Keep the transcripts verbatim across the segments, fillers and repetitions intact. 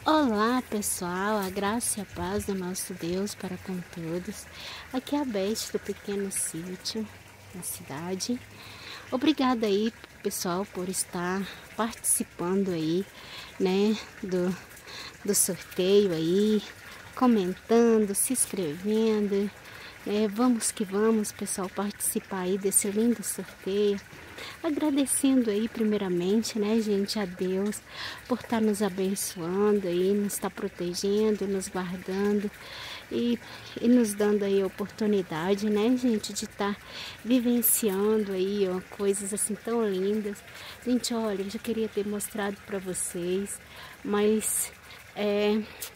Olá pessoal, a graça e a paz do nosso Deus para com todos. Aqui é a Beth do Pequeno Sítio, na cidade. Obrigada aí pessoal por estar participando aí, né, do, do sorteio aí, comentando, se inscrevendo. É, vamos que vamos pessoal participar aí desse lindo sorteio. Agradecendo aí primeiramente, né, gente, a Deus por estar nos abençoando aí, nos estar protegendo, nos guardando e, e nos dando aí a oportunidade, né, gente, de estar vivenciando aí, ó, coisas assim tão lindas. Gente, olha, eu já queria ter mostrado para vocês, mas é,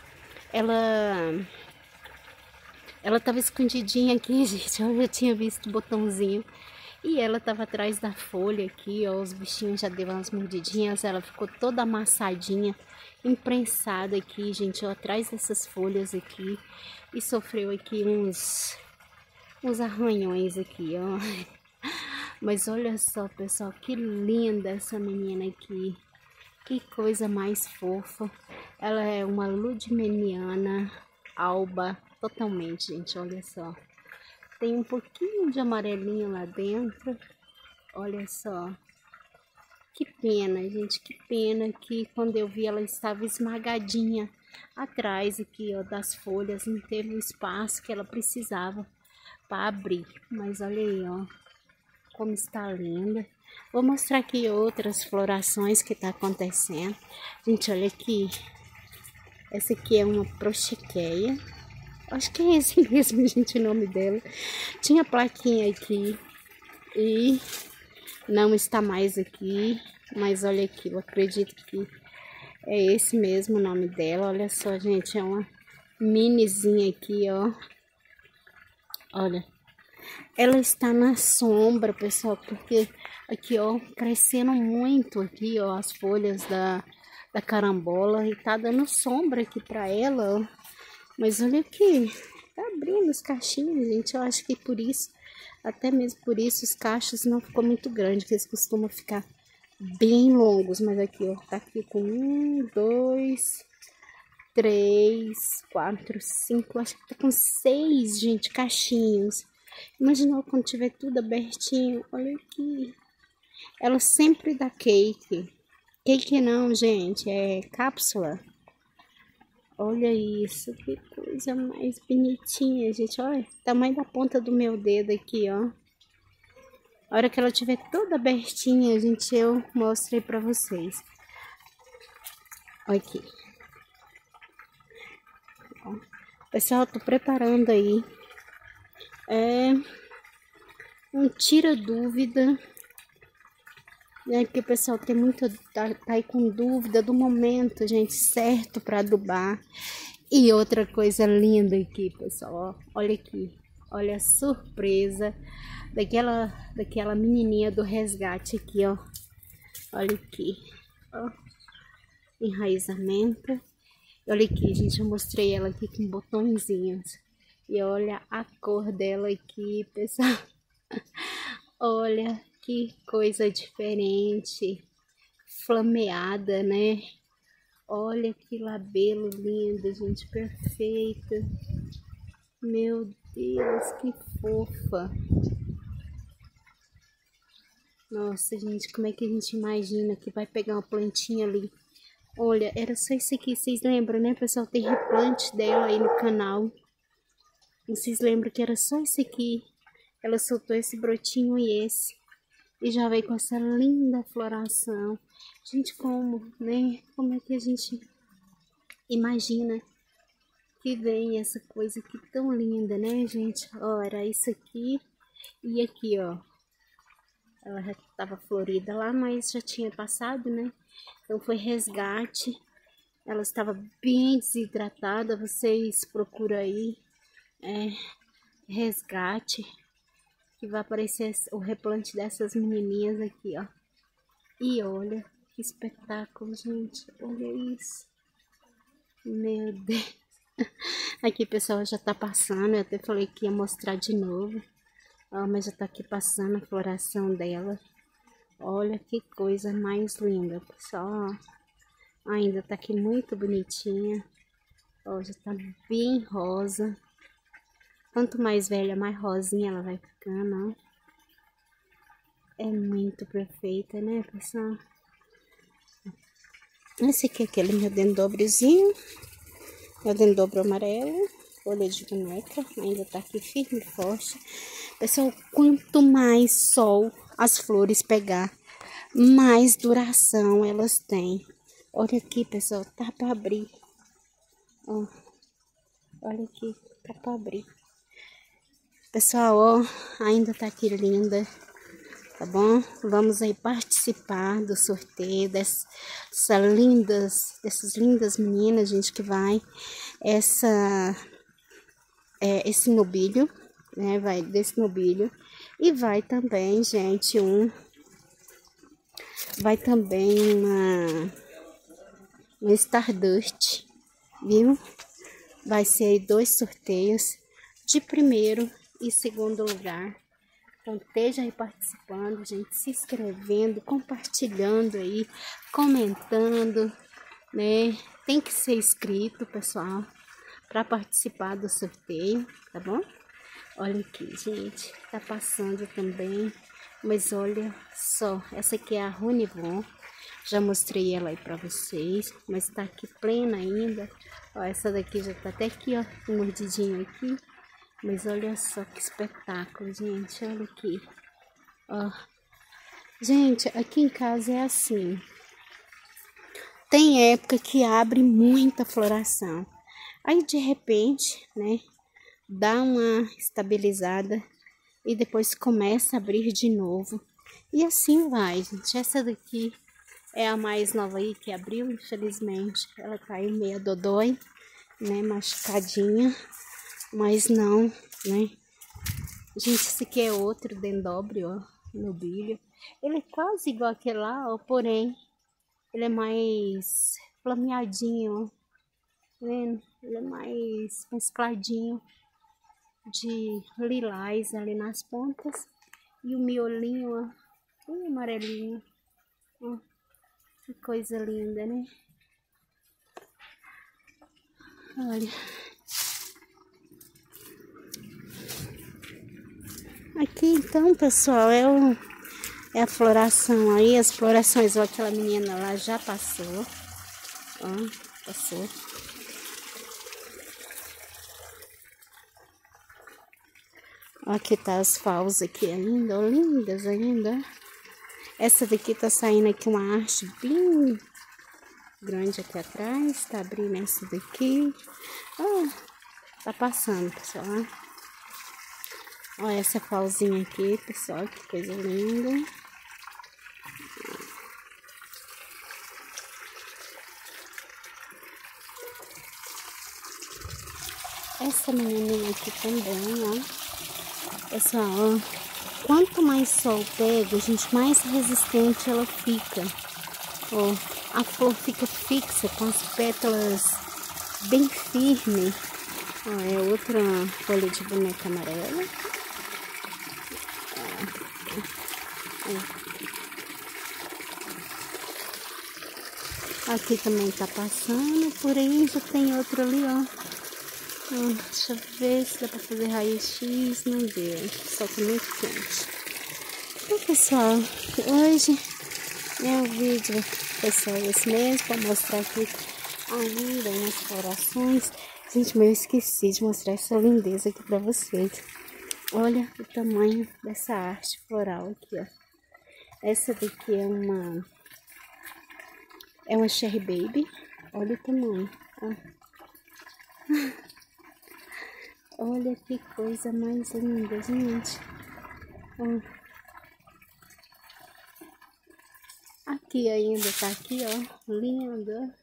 ela ela tava escondidinha aqui, gente. Eu já tinha visto o botãozinho. E ela tava atrás da folha aqui, ó. Os bichinhos já deu umas mordidinhas. Ela ficou toda amassadinha, imprensada aqui, gente, ó, atrás dessas folhas aqui. E sofreu aqui uns, uns arranhões aqui, ó. Mas olha só, pessoal, que linda essa menina aqui. Que coisa mais fofa. Ela é uma ludmeniana alba, totalmente, gente, olha só. Tem um pouquinho de amarelinho lá dentro. Olha só. Que pena, gente, que pena que quando eu vi ela estava esmagadinha atrás aqui, ó, das folhas. Não teve o espaço que ela precisava para abrir. Mas olha aí, ó, como está linda. Vou mostrar aqui outras florações que tá acontecendo. Gente, olha aqui. Essa aqui é uma prochiqueia. Acho que é esse mesmo, gente, o nome dela. Tinha plaquinha aqui e não está mais aqui. Mas olha aqui, eu acredito que é esse mesmo o nome dela. Olha só, gente, é uma minizinha aqui, ó. Olha, ela está na sombra, pessoal, porque aqui, ó, crescendo muito aqui, ó, as folhas da, da carambola e tá dando sombra aqui pra ela, ó. Mas olha aqui, tá abrindo os cachinhos, gente. Eu acho que por isso, até mesmo por isso, os cachos não ficou muito grande, que eles costumam ficar bem longos. Mas aqui, ó, tá aqui com um, dois, três, quatro, cinco, acho que tá com seis, gente, cachinhos. Imagina quando tiver tudo abertinho. Olha aqui. Ela sempre dá cake. Cake não, gente, é cápsula. Olha isso, que coisa mais bonitinha, gente. Olha, tamanho da ponta do meu dedo aqui, ó. A hora que ela tiver toda abertinha, gente, eu mostrei pra vocês. Olha aqui. Ó. Pessoal, tô preparando aí. É um tira dúvida. Né, que o pessoal tem muito, tá, tá aí com dúvida do momento, gente, certo para adubar. E outra coisa linda aqui, pessoal, ó, olha aqui, olha a surpresa daquela, daquela menininha do resgate aqui, ó, olha aqui, ó, enraizamento. Olha aqui, gente, eu mostrei ela aqui com botõezinhos. E olha a cor dela aqui, pessoal. Olha que coisa diferente, flameada, né? Olha que labelo lindo, gente, perfeito. Meu Deus, que fofa. Nossa, gente, como é que a gente imagina que vai pegar uma plantinha ali? Olha, era só isso aqui, vocês lembram, né, pessoal? Tem replante dela aí no canal. Vocês lembram que era só isso aqui? Ela soltou esse brotinho e esse. E já veio com essa linda floração. Gente, como, né? Como é que a gente imagina que vem essa coisa aqui tão linda, né, gente? Ora, isso aqui e aqui, ó. Ela já estava florida lá, mas já tinha passado, né? Então foi resgate. Ela estava bem desidratada. Vocês procuram aí, é, resgate. Que vai aparecer o replante dessas menininhas aqui, ó. E olha que espetáculo, gente. Olha isso. Meu Deus. Aqui, pessoal, já tá passando. Eu até falei que ia mostrar de novo. Ó, mas já tá aqui passando a floração dela. Olha que coisa mais linda, pessoal. Ainda tá aqui muito bonitinha. Ó, já tá bem rosa. Quanto mais velha, mais rosinha ela vai ficando, ó. É muito perfeita, né, pessoal? Esse aqui é aquele meu dendobrozinho. Meu dendobro amarelo. Folha de boneca. Ainda tá aqui firme e forte. Pessoal, quanto mais sol as flores pegar, mais duração elas têm. Olha aqui, pessoal. Tá pra abrir. Ó. Olha aqui. Tá pra abrir. Pessoal, ó. Ainda tá aqui linda. Tá bom? Vamos aí participar do sorteio dessas lindas, dessas lindas meninas, gente, que vai essa, é, esse nobilho, né? Vai desse nobilho e vai também, gente, um, vai também uma, uma Stardust, viu? Vai ser aí dois sorteios de primeiro e segundo lugar. Então, esteja aí participando, gente, se inscrevendo, compartilhando aí, comentando, né? Tem que ser inscrito, pessoal, para participar do sorteio, tá bom? Olha aqui, gente, tá passando também, mas olha só, essa aqui é a Runivon, já mostrei ela aí para vocês, mas tá aqui plena ainda. Ó, essa daqui já tá até aqui, ó, um mordidinho aqui. Mas olha só que espetáculo, gente. Olha aqui. Ó. Gente, aqui em casa é assim. Tem época que abre muita floração. Aí, de repente, né, dá uma estabilizada e depois começa a abrir de novo. E assim vai, gente. Essa daqui é a mais nova aí que abriu, infelizmente. Ela caiu meio dodói, né, machucadinha. Mas não, né? Gente, esse aqui é outro dendóbrio, ó, nobilho. Ele é quase igual aquele lá, ó, porém, ele é mais flameadinho, ó. Tá vendo? Ele é mais mescladinho de lilás ali nas pontas. E o miolinho, ó, bem amarelinho. Ó, que coisa linda, né? Olha. Aqui então, pessoal, é, o, é a floração aí, as florações, ó, aquela menina lá já passou, ó, passou. Ó, aqui tá as falsas aqui ainda, ó, lindas ainda. Essa daqui tá saindo aqui uma haste bem grande aqui atrás, tá abrindo essa daqui. Ó, tá passando, pessoal, ó. Olha essa falzinha aqui, pessoal, que coisa linda. Essa menininha aqui também, ó. Pessoal, ó, quanto mais sol pega, gente, mais resistente ela fica. Ó, a flor fica fixa, com as pétalas bem firmes. Ó, é outra folha de boneca amarela. Aqui também tá passando, por aí já tem outro ali, ó. Hum, deixa eu ver se dá pra fazer raio-x, não deu, só que muito quente. Então, pessoal, hoje é o vídeo, pessoal, esse mesmo, pra mostrar aqui ainda umas florações. Gente, mas eu esqueci de mostrar essa lindeza aqui pra vocês. Olha o tamanho dessa arte floral aqui, ó. Essa daqui é uma... É uma Cherry Baby. Olha o tamanho, ó. Olha que coisa mais linda, gente. Ó. Aqui ainda tá aqui, ó. Linda.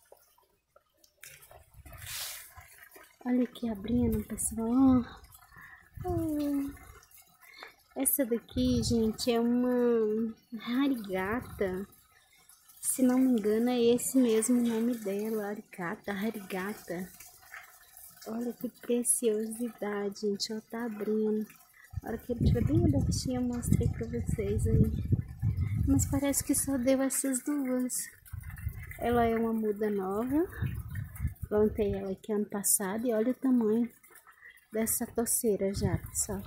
Olha aqui abrindo, pessoal. Oh. Essa daqui, gente, é uma Harigata. Se não me engano, é esse mesmo o nome dela, Harigata, Harigata. Olha que preciosidade, gente, ó, tá abrindo. A hora que ele estiver bem abertinho, eu mostrei pra vocês aí. Mas parece que só deu essas duas. Ela é uma muda nova. Plantei ela aqui ano passado e olha o tamanho dessa toceira já, pessoal.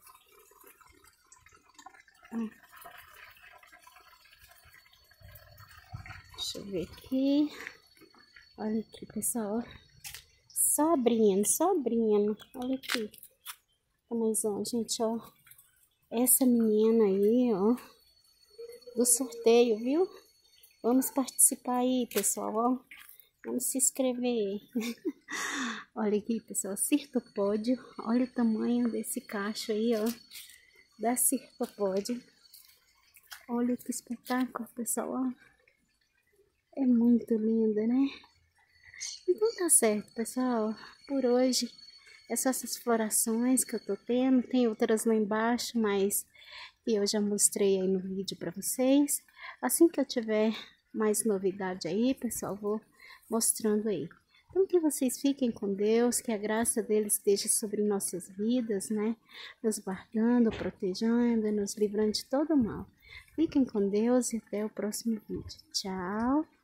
Deixa eu ver aqui. Olha aqui, pessoal. Só abrindo, só abrindo. Olha aqui. Mas, ó, gente, ó. Essa menina aí, ó. Do sorteio, viu? Vamos participar aí, pessoal, ó. Vamos se inscrever. Olha aqui, pessoal. Cirtopódio. Olha o tamanho desse cacho aí, ó. Da cirtopódio. Olha que espetáculo, pessoal, ó. É muito linda, né? Então tá certo, pessoal. Por hoje é só essas florações que eu tô tendo. Tem outras lá embaixo, mas eu já mostrei aí no vídeo pra vocês. Assim que eu tiver mais novidade aí, pessoal, vou mostrando aí. Então que vocês fiquem com Deus, que a graça dele esteja sobre nossas vidas, né? Nos guardando, protegendo, nos livrando de todo mal. Fiquem com Deus e até o próximo vídeo. Tchau!